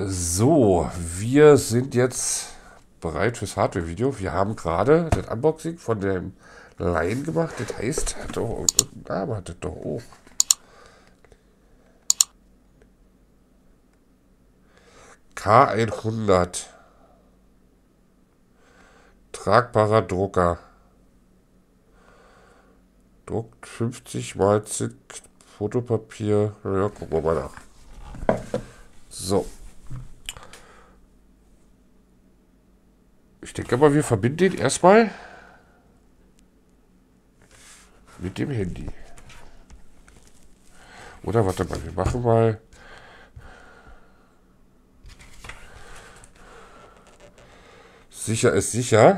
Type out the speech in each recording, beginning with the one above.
So, wir sind jetzt bereit fürs Hardware-Video. Wir haben gerade das Unboxing von dem Lion gemacht. Das heißt, hat doch irgendeinen Namen, hat das doch auch. K100. Tragbarer Drucker. Druckt 50 mal Zick, Fotopapier. Ja, gucken wir mal nach. So. Ich denke mal, wir verbinden den erstmal mit dem Handy. Oder warte mal, wir machen mal. Sicher ist sicher.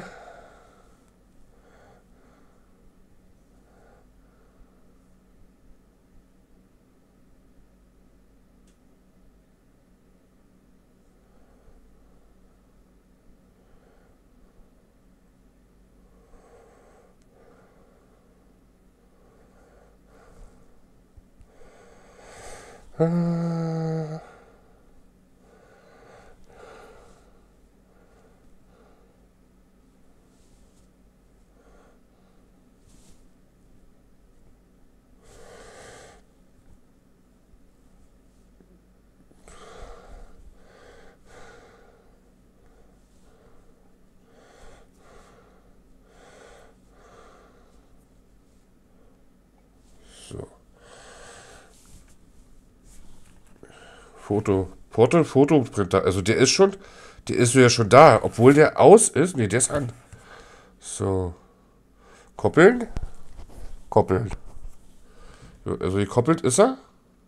So. Fotoprinter. Also der ist ja schon da, obwohl der aus ist. Ne, der ist an. So. Koppeln. Koppeln. So, also gekoppelt ist er.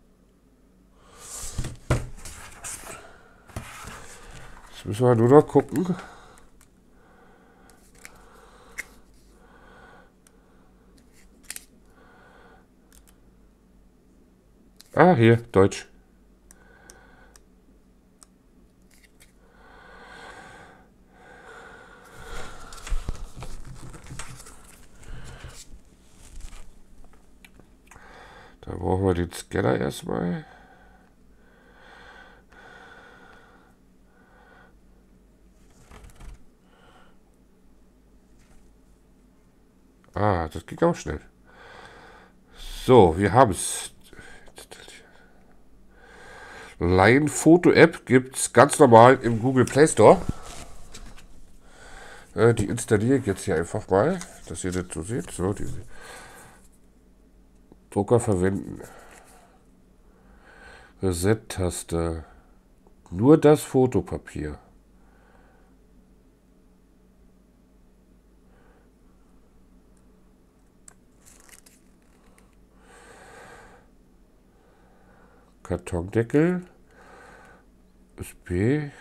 Jetzt müssen wir nur noch gucken. Ah, hier, Deutsch. Da brauchen wir den Scanner erstmal. Ah, das ging auch schnell. So, wir haben es. Lion Foto App gibt es ganz normal im Google Play Store. Die installiere ich jetzt hier einfach mal, dass ihr das so seht. So, die Drucker verwenden. Reset-Taste. Nur das Fotopapier. Kartondeckel. USB.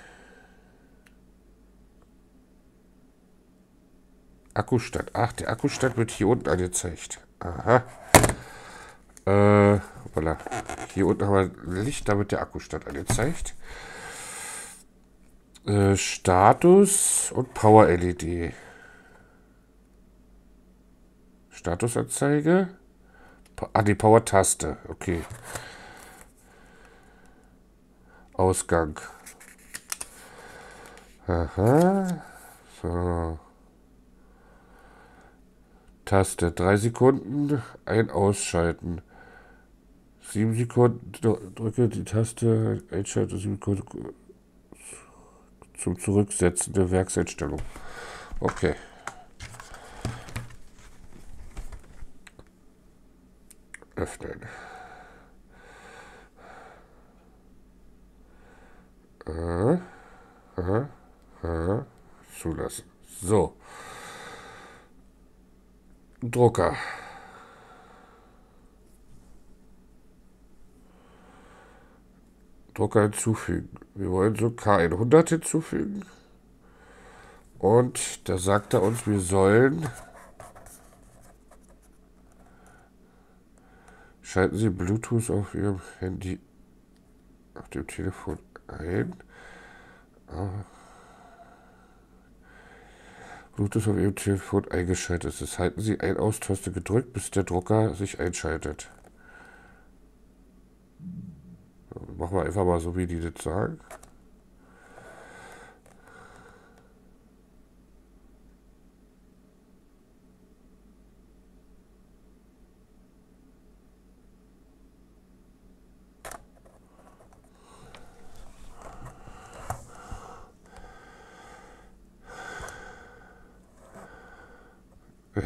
Akkustand. Ach, der Akkustand wird hier unten angezeigt. Aha. Voilà. Hier unten haben wir Licht, da wird der Akkustand angezeigt. Status und Power LED. Statusanzeige. Die Power-Taste. Okay. Ausgang. Aha. So. Taste. 3 Sekunden. Ein Ausschalten. 7 Sekunden. Drücke die Taste. Einschalten. 7 Sekunden. Zum Zurücksetzen der Werkseinstellung. Okay. Öffnen. Zulassen. So. Drucker. Drucker hinzufügen. Wir wollen so K100 hinzufügen. Und da sagt er uns, wir sollen. Schalten Sie Bluetooth auf Ihrem Handy, auf dem Telefon ein. Bluetooth auf Ihrem Telefon eingeschaltet ist. Halten Sie Ein-Aus-Taste gedrückt, bis der Drucker sich einschaltet. Machen wir einfach mal so, wie die das sagen.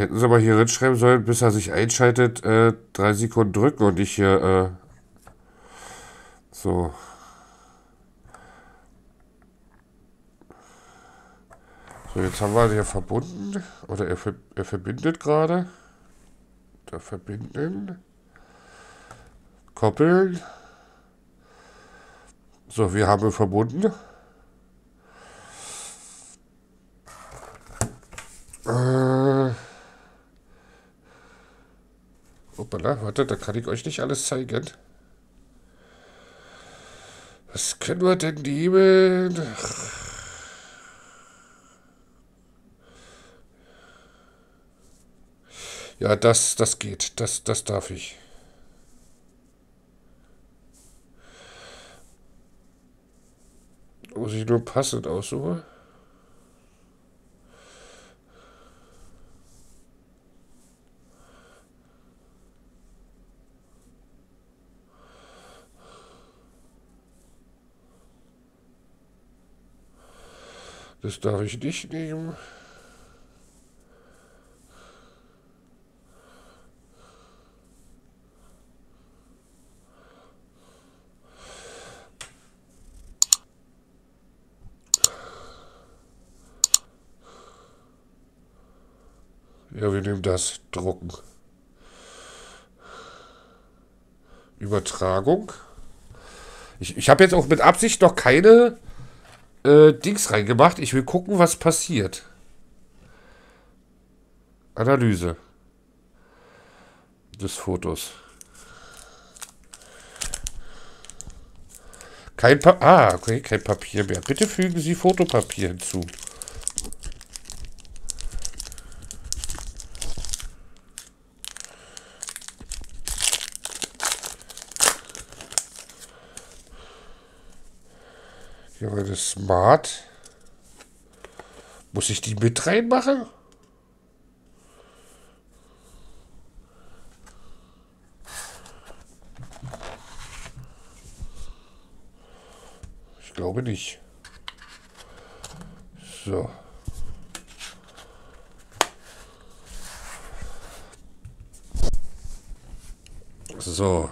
Hätten sie mal hier hinschreiben sollen, bis er sich einschaltet, 3 Sekunden drücken und nicht hier, so. So, jetzt haben wir hier verbunden. Oder er verbindet gerade. Da verbinden. Koppeln. So, wir haben ihn verbunden. Hoppala, warte, da kann ich euch nicht alles zeigen. Was können wir denn nehmen? Ja, das geht. Das darf ich. Muss ich nur passend aussuchen? Das darf ich nicht nehmen. Ja, wir nehmen das. Drucken. Übertragung. Ich habe jetzt auch mit Absicht noch keine Dings reingemacht. Ich will gucken, was passiert. Analyse des Fotos. Okay, kein Papier mehr. Bitte fügen Sie Fotopapier hinzu. Hier war das Smart. Muss ich die mit reinmachen? Ich glaube nicht. So. So.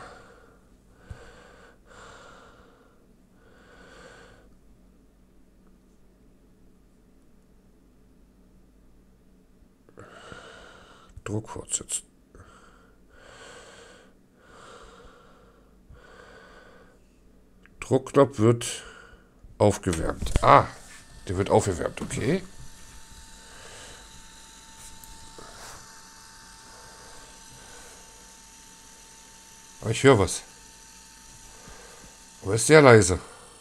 Druck fortsetzen. Druckknopf wird aufgewärmt. Ah, der wird aufgewärmt, okay. Aber ich höre was. Aber ist sehr leise.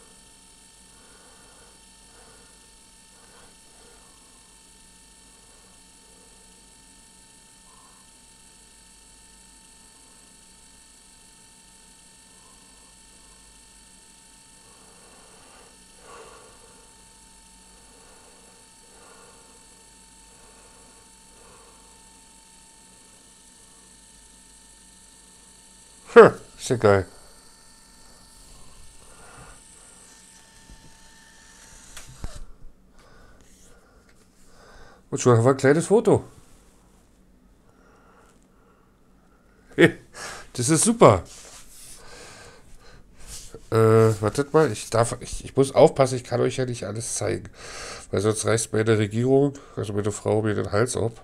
Ist ja geil. Und schon haben wir ein kleines Foto. Das ist super. Wartet mal, ich muss aufpassen, ich kann euch ja nicht alles zeigen. Weil sonst reißt meine Regierung, also meine Frau, mir den Hals ab.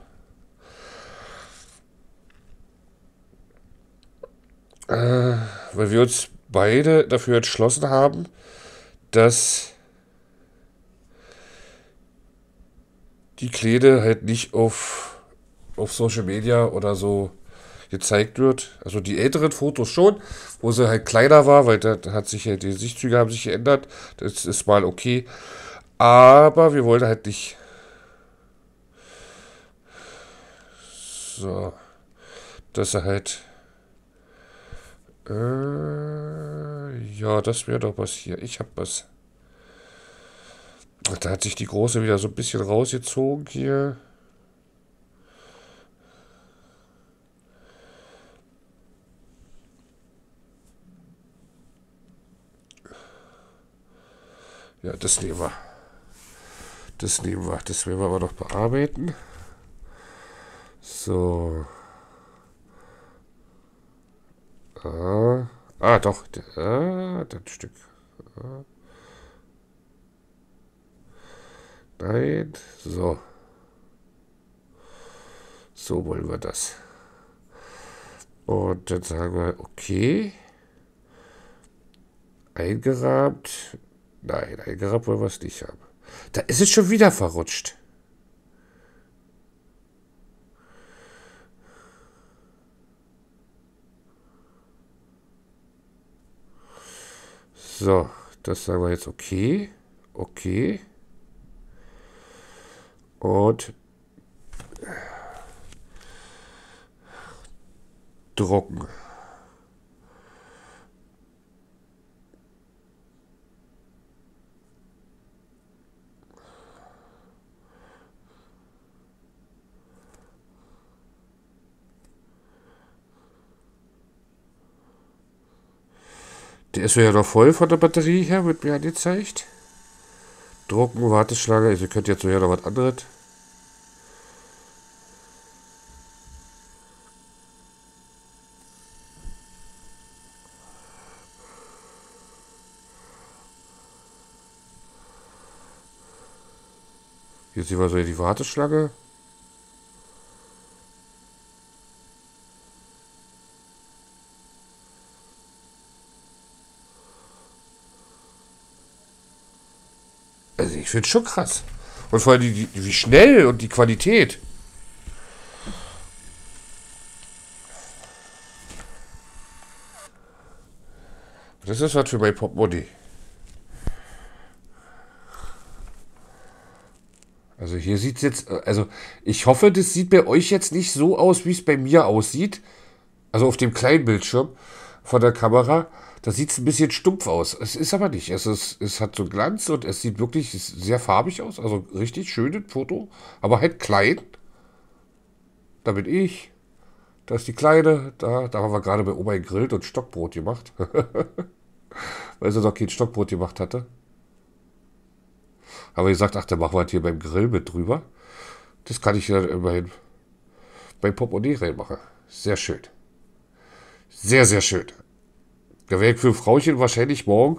Weil wir uns beide dafür entschlossen haben, dass die Kleine halt nicht auf Social Media oder so gezeigt wird. Also die älteren Fotos schon, wo sie halt kleiner war, weil da hat sich ja, die Gesichtszüge haben sich geändert. Das ist mal okay. Aber wir wollen halt nicht. So. Dass er halt. Ja, das wäre doch was hier. Ich hab was. Da hat sich die Große wieder so ein bisschen rausgezogen hier. Ja, das nehmen wir. Das nehmen wir. Das werden wir aber noch bearbeiten. So. So. Doch. Das Stück. Nein. So. So wollen wir das. Und dann sagen wir, okay. Eingerahmt. Nein, eingerahmt wollen wir es nicht haben. Da ist es schon wieder verrutscht. So, das sagen wir jetzt okay. Okay. Und drucken. Der ist ja noch voll von der Batterie her, wird mir angezeigt. Drucken, Warteschlange, also ihr könnt jetzt so ja noch was anderes. Hier sehen wir so die Warteschlange. Also ich finde es schon krass. Und vor allem wie schnell und die Qualität. Das ist was für mein Portemonnaie. Also hier sieht es jetzt, also ich hoffe, das sieht bei euch jetzt nicht so aus, wie es bei mir aussieht. Also auf dem kleinen Bildschirm von der Kamera. Da sieht es ein bisschen stumpf aus. Es ist aber nicht. Es hat so Glanz und es sieht wirklich sehr farbig aus. Also richtig schönes Foto. Aber halt klein. Da bin ich. Da ist die Kleine. Da haben wir gerade bei Oma gegrillt und Stockbrot gemacht. Weil sie noch kein Stockbrot gemacht hatte. Aber gesagt, ach, dann machen wir halt hier beim Grill mit drüber. Das kann ich ja immerhin beim Portemonnaie reinmachen. Sehr schön. Sehr, sehr schön. Da werde ich für Frauchen wahrscheinlich morgen.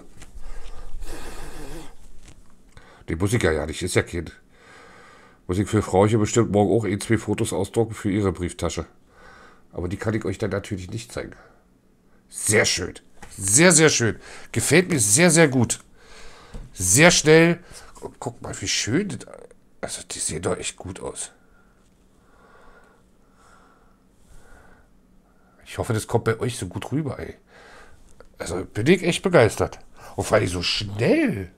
Die muss ich ja nicht, ist ja Kind. Muss ich für Frauchen bestimmt morgen auch 2 Fotos ausdrucken für ihre Brieftasche. Aber die kann ich euch dann natürlich nicht zeigen. Sehr schön. Sehr, sehr schön. Gefällt mir sehr, sehr gut. Sehr schnell. Guck mal, wie schön. Also, die sehen doch echt gut aus. Ich hoffe, das kommt bei euch so gut rüber, ey. Also, bin ich echt begeistert. Und vor allem so schnell.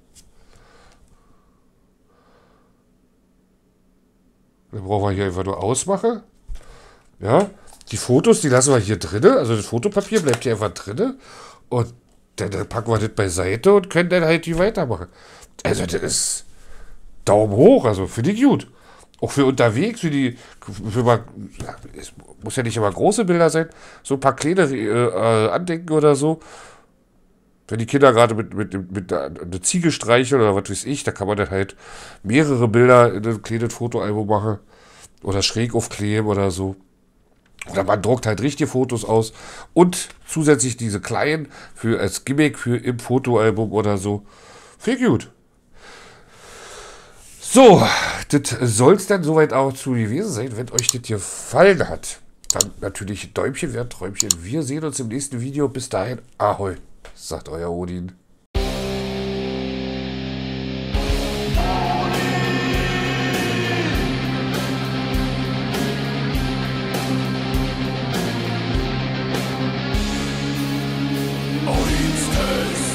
Dann brauchen wir hier einfach nur ausmachen. Ja, die Fotos, die lassen wir hier drin. Also das Fotopapier bleibt hier einfach drin. Und dann packen wir das beiseite und können dann halt die weitermachen. Also das ist Daumen hoch, also finde ich gut. Auch für unterwegs, für mal, es muss ja nicht immer große Bilder sein, so ein paar kleine Andenken oder so. Wenn die Kinder gerade mit einer Ziege streicheln oder was weiß ich, da kann man dann halt mehrere Bilder in ein kleines Fotoalbum machen. Oder schräg aufkleben oder so. Oder man druckt halt richtige Fotos aus. Und zusätzlich diese kleinen als Gimmick für im Fotoalbum oder so. Viel gut. So, das soll es dann soweit auch zu gewesen sein. Wenn euch das gefallen hat, dann natürlich ein Däumchen wert, Träumchen. Wir sehen uns im nächsten Video. Bis dahin, Ahoi, sagt euer Odin. Odin's Tales.